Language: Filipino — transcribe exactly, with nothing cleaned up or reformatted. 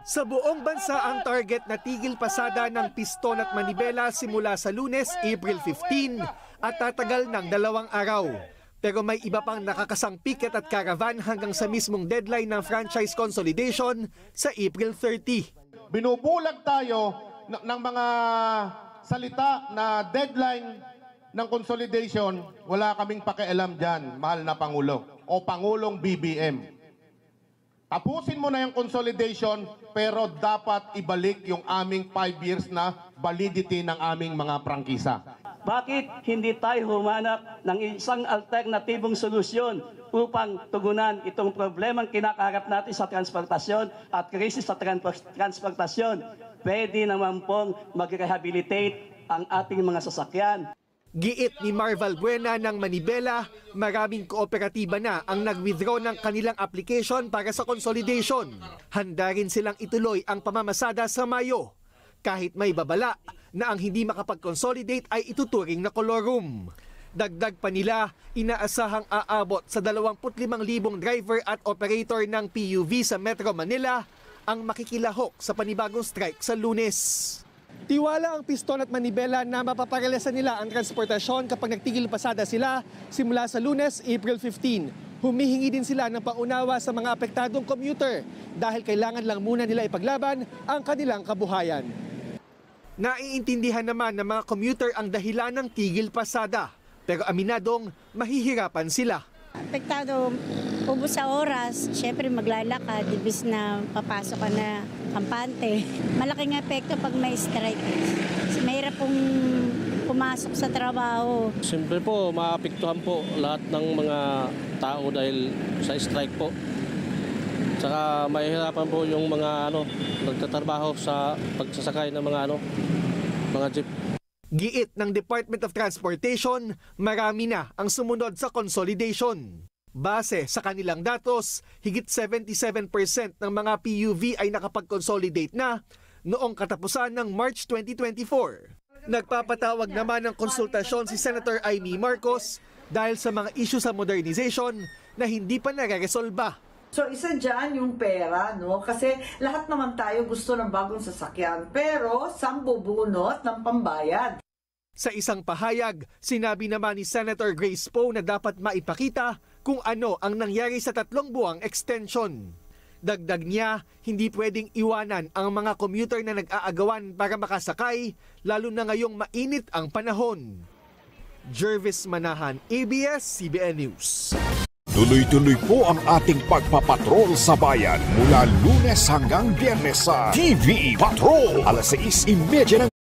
Sa buong bansa ang target na tigil pasada ng piston at manibela simula sa Lunes, April fifteenth at tatagal ng dalawang araw. Pero may iba pang nakakasang piket at caravan hanggang sa mismong deadline ng franchise consolidation sa April thirtieth. Binubulag tayo ng mga salita na deadline ng consolidation, wala kaming pakialam dyan, mahal na Pangulo o Pangulong B B M. Tapusin mo na yung consolidation, pero dapat ibalik yung aming five years na validity ng aming mga prangkisa. Bakit hindi tayo humanap ng isang alternatibong solusyon upang tugunan itong problemang kinakaharap natin sa transportasyon at krisis sa transportasyon? Pwede naman pong mag-rehabilitate ang ating mga sasakyan. Giit ni Marval Buena ng Manibela, maraming kooperatiba na ang nag-withdraw ng kanilang application para sa consolidation. Handa rin silang ituloy ang pamamasada sa Mayo, kahit may babala na ang hindi makapag-consolidate ay ituturing na kolorum. Dagdag pa nila, inaasahang aabot sa dalawampu't limang libong driver at operator ng P U V sa Metro Manila ang makikilahok sa panibagong strike sa Lunes. Tiwala ang piston at manibela na mapaparalisan nila ang transportasyon kapag nagtigil pasada sila simula sa Lunes, April fifteenth. Humihingi din sila ng paunawa sa mga apektadong commuter dahil kailangan lang muna nila ipaglaban ang kanilang kabuhayan. Naiintindihan naman ng mga commuter ang dahilan ng tigil pasada, pero aminadong mahihirapan sila. Apektado, ubos sa oras, syempre maglalakad, ibis na papasok ka na kampante. Malaking epekto pag may strike. Mahirap pong pumasok sa trabaho. Siyempre po, maapektuhan po lahat ng mga tao dahil sa strike po. Saka mahihirapan po yung mga ano, nagtatrabaho sa pagsasakay ng mga ano, mga jeep. Giit ng Department of Transportation, marami na ang sumunod sa consolidation. Base sa kanilang datos, higit seventy-seven percent ng mga P U V ay nakapag-consolidate na noong katapusan ng March twenty twenty-four. Nagpapatawag naman ng konsultasyon si Senator Amy Marcos dahil sa mga issue sa modernization na hindi pa nare-resolba. So isa dyan yung pera, no? Kasi lahat naman tayo gusto ng bagong sasakyan, pero sambubunot ng pambayad. Sa isang pahayag, sinabi naman ni Senator Grace Poe na dapat maipakita kung ano ang nangyari sa tatlong buwang extension. Dagdag niya, hindi pwedeng iwanan ang mga commuter na nag-aagawan para makasakay, lalo na ngayong mainit ang panahon. Jervis Manahan, A B S C B N News. Tuloy-tuloy po ang ating pagpapatrol sa bayan mula Lunes hanggang Biyernes sa T V Patrol. alas sais trenta ng